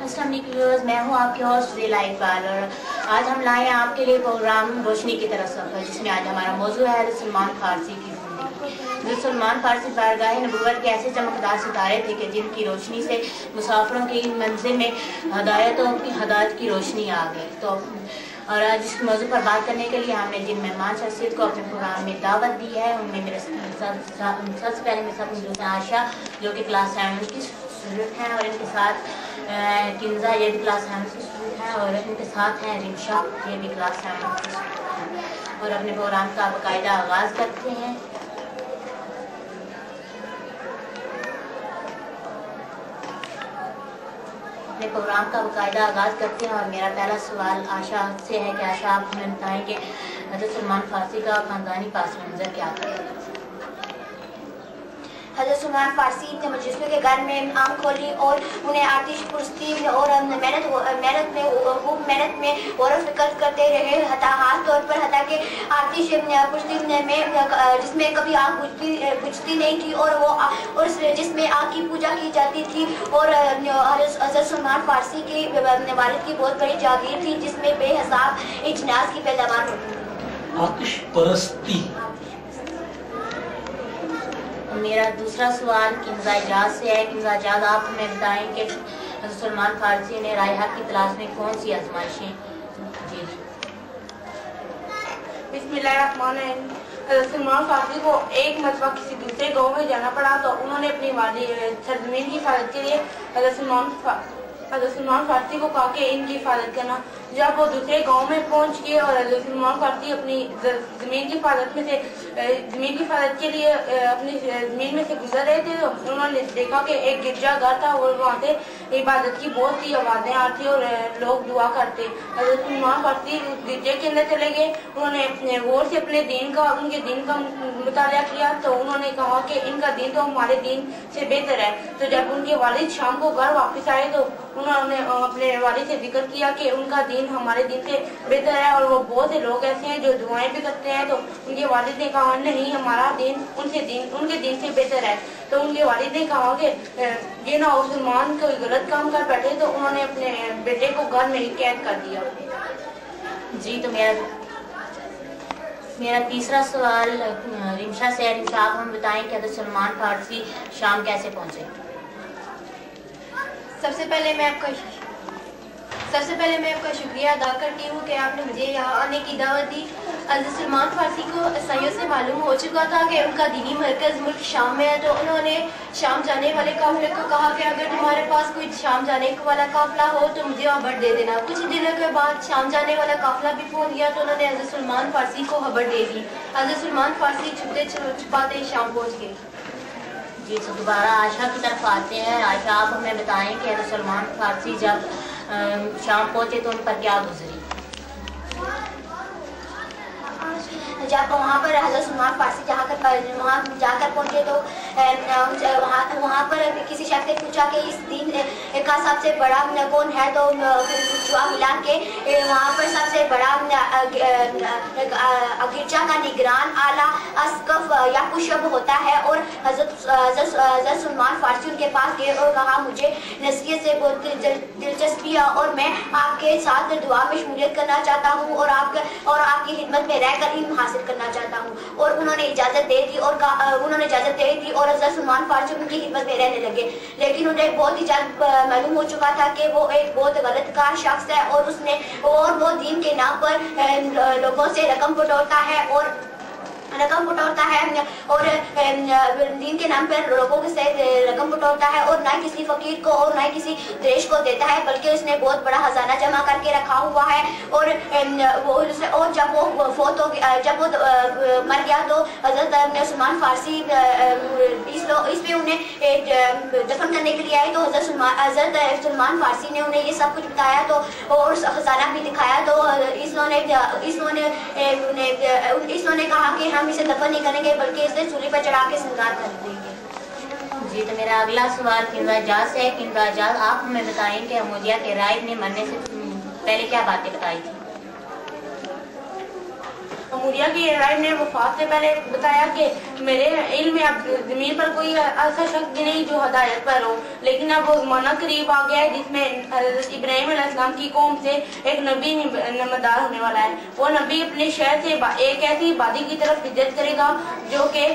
अस्सलाम वालेकुम, मैं हूँ आपकी होस्ट ज़ेला इकबाल और आज हम लाए हैं आपके लिए प्रोग्राम रोशनी की तरफ सफ़र, जिसमें आज हमारा मौजू है सलमान फारसी की ज़िंदगी। जो सलमान फारसी बारगाह नबूवत के ऐसे चमकदार सितारे थे कि जिनकी रोशनी से मुसाफिरों की मंजिल में हदायत की रोशनी आ गई। तो और आज इस मौजू पर बात करने के लिए हमने जिन मेहमान शख्सियत को अपने प्रोग्राम में दावत दी है, उनमें मेरे सबसे पहले मेरे साथ मौजूद है आशा, जो कि क्लास 7 की स्टूडेंट हैं, और इनके साथ किंजा, ये भी क्लास 7 की स्टूडेंट हैं, और इनके साथ हैं रिमशा, ये भी क्लास 7 की स्टूडेंट हैं। और अपने प्रोग्राम का बाकायदा आगाज़ करते हैं। अपने प्रोग्राम का बाकायदा आगाज़ करते हैं और मेरा पहला सवाल आशा से है कि आशा, आप हमें बताएं कि हज़रत सलमान फारसी का ख़ानदानी पास मंज़र क्या था? हज़रत सलमान फारसी ने मुजस्मे के घर में आम खोली और उन्हें आतिश पुरस्ती और मेहनत में गौरव फिक्र करते रहे। हाथ तौर पर हता के आतिश पुरस्ती में जिसमें कभी आग बुझती नहीं थी और जिसमें आग की पूजा की जाती थी। और हज़रत सलमान फारसी के वालिद की बहुत बड़ी जागीर थी, जिसमें बेहिसाब इजनास की पैदावार होती थी। आतिश परस्ती। मेरा दूसरा सवाल किंजा इजाज से है। किंजा इजाज, आप हमें बताएं कि हज़रत सलमान फारसी ने राह हक की तलाश में कौन सी आजमाइशें जी? बिस्मिल्लाहिर्रहमानिर्रहीम। हज़रत सलमान फारसी को एक मरतबा किसी दूसरे गांव में जाना पड़ा, तो उन्होंने अपनी सरजमीन की हिफाजत के लिए हज़रत सलमान फारसी को कहा कि इनकी हिफाजत करना। जब वो दूसरे गांव में पहुंच गए और हज़रत सलमान फारसी अपनी ज़मीन की हिफाजत के लिए अपनी ज़मीन में से गुजर रहे थे, तो उन्होंने देखा कि एक गिरजा घर था और वहाँ से इबादत की बहुत सी आवाज़ें आती और लोग दुआ करते। हज़रत सलमान फारसी गिरजे के अंदर चले गए। उन्होंने गौर से उनके दीन का मुताला किया, तो उन्होंने कहा कि इनका दीन तो हमारे दीन से बेहतर है। तो जब उनके वालिद शाम को घर वापस आए, तो उन्होंने अपने वालिद से जिक्र किया कि उनका दीन हमारे दीन से बेहतर है। और वो बहुत से लोग ऐसे हैं जो दुआएं भी करते हैं, तो उनके वालिद ने कहा नहीं, हमारा दीन उनके दीन से बेहतर है। तो उनके वालिद ने कहा कि ये ना सलमान कोई गलत काम कर बैठे, तो उन्होंने अपने बेटे को घर में ही कैद कर दिया। जी, तो मेरा तीसरा सवाल रिमशा से है। रिमशा, आप हमें बताएं कि हज़रत सलमान फारसी शाम कैसे पहुंचे? सबसे पहले मैं आपका शुक्रिया अदा करती हूँ कि आपने मुझे यहाँ आने की दावत दी। हज़रत सलमान फारसी को ईसाइयों से मालूम हो चुका था कि उनका दीनी मरकज़ मुल्क शाम में है, तो उन्होंने शाम जाने वाले काफिले को कहा कि अगर तुम्हारे पास कोई शाम जाने वाला काफिला हो तो मुझे खबर दे देना। कुछ दिनों के बाद शाम जाने वाला काफिला भी पहुँच गया, तो उन्होंने हज़रत सलमान फारसी को खबर दे दी। हज़रत सलमान फारसी छुपते छुपाते शाम पहुँच गए। जी, तो दोबारा आशा की तरफ आते हैं। आशा, आप हमें बताएं कि हज़रत सलमान फारसी जब शाम पहुंचे तो उन पर क्या गुजरी? जब वहाँ पर हज़रत सलमान फारसी वहाँ जाकर पहुँचे, तो वहाँ पर किसी शख्स ने पूछा कि इस दीन का सबसे बड़ा कौन है, तो जुआ मिला के वहाँ पर सबसे बड़ा गिरजा का निगरान आला अस्कफ या कुशब होता है। और हज़रत सलमान फारसी उनके पास गए और कहा, मुझे नसीहत से बहुत दिलचस्पी है और मैं आपके साथ दुआ में शमूलियत करना चाहता हूँ और आपकी खिदमत में रहकर इल्म हासिल करना चाहता हूँ। और उन्होंने इजाज़त दे दी और हज़रत सलमान फारसी उनकी खिदमत में रहने लगे। लेकिन उन्हें बहुत ही जल्द मालूम हो चुका था कि वो एक बहुत गलत का शख्स है और वो दीन के नाम पर लोगों से रकम बटोरता है और दीन के नाम पर लोगों से रकम बटोरता है और ना किसी फकीर को और ना किसी देश को देता है, बल्कि उसने बहुत बड़ा खजाना जमा करके रखा हुआ है। और जब वो मर गया, तो हज़रत सलमान फारसी इसमें उन्हें दफन करने के लिए आए। तो हज़रत सलमान फारसी ने उन्हें ये सब कुछ बताया तो और खजाना भी दिखाया। तो इसने कहा कि हम इसे दफन नहीं करेंगे, बल्कि इसे सूली पर चढ़ा के श्रृंगार कर देंगे। जी, तो मेरा अगला सवाल किंजा इजाज से है। किंजा इजाज, आप हमें बताएं कि मुजिया के राइब ने मरने से पहले क्या बातें बताई थी? मुरिया की राय ने वफात से पहले बताया कि मेरे इल्म में अब ज़मीन पर कोई ऐसा शख्स नहीं जो हदायत पर हो, लेकिन अब वो ज़माना करीब आ गया है जिसमें हज़रत इब्राहीम अलैहिस्सलाम की कौम से एक नबी नमदार होने वाला है। वो नबी अपने शहर से एक ऐसी आबादी की तरफ हिजरत करेगा जो कि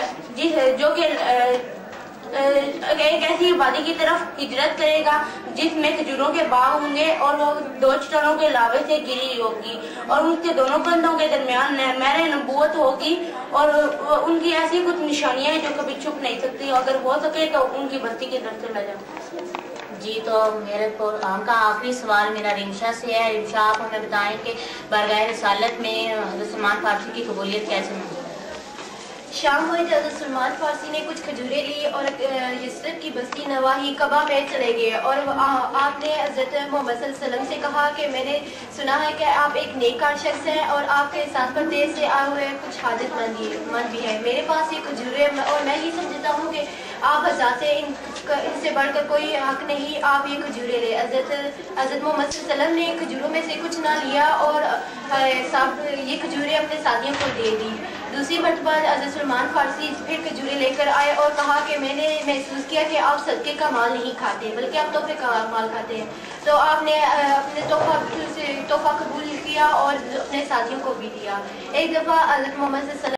एक ऐसी आबादी की तरफ हिजरत करेगा जिसमें खजूरों के बाग होंगे और वो 2 चट्टानों के लावे से घिरी होगी और उसके दोनों कंधों के दरमियान महर नबूवत होगी और उनकी ऐसी कुछ निशानियां हैं जो कभी छुप नहीं सकती। अगर हो सके तो उनकी बस्ती की तरफ चला जाए। जी, तो मेरे प्रोग्राम का आखिरी सवाल मेरा रिमशा से है। रिमशा, आप हमें बताएं कि बारगाह रिसालत में हज़रत सलमान फारसी की कबूलियत कैसे मिली? शाम हुए तो हज़रत सलमान फारसी ने कुछ खजूरें ली और यसरब की बस्ती नवाही कबा में चले गए और आपने हज़रत मोहम्मद सल्लल्लाहु अलैहि वसल्लम से कहा कि मैंने सुना है कि आप एक नेककार शख्स हैं और आपके साथ परदेश से आए हुए कुछ हाजतमंद भी है। मेरे पास ये खजूरें और मैं ये समझता हूँ कि आप हज़ार से इनसे बढ़कर कोई हक नहीं, आप ये खजूरें ले। हज़रत मोहम्मद सल्लल्लाहु अलैहि वसल्लम ने खजूरों में से कुछ ना लिया और ये खजूरें अपने साथियों को दे दी। दूसरी मरतबा हज़रत सलमान फारसी फिर खजूरें लेकर आए और कहा कि मैंने महसूस किया कि आप सदके का माल नहीं खाते बल्कि आप तोहफे का माल खाते हैं। तो आपने अपने तोहफा कबूल किया और अपने साथियों को भी दिया। एक दफ़ा हज़रत मोहम्मद